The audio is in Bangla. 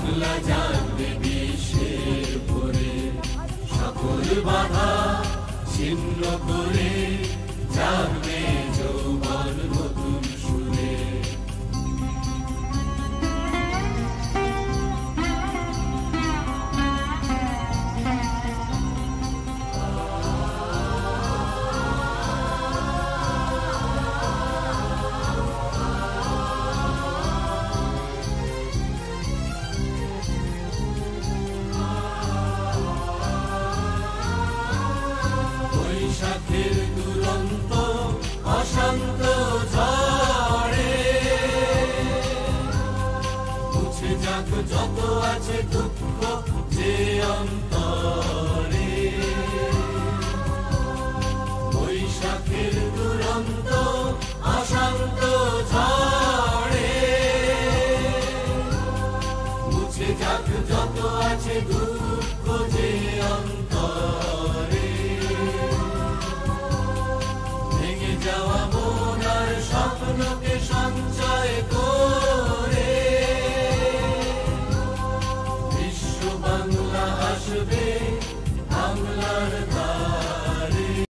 বাংলা জানবে বিশ্বের ভরে, সকল বাধা ছিন্ন করে জাগবে যৌবন নতুন সুরে। বৈশাখের দুরন্ত অশান্ত ঝড়ে মুছে যাক যত আছে দুঃখ যে অন্তরে। বৈশাখের দুরন্ত অশান্ত ঝড়ে মুছে যাক যত আছে দুঃখ যে অন্তরে।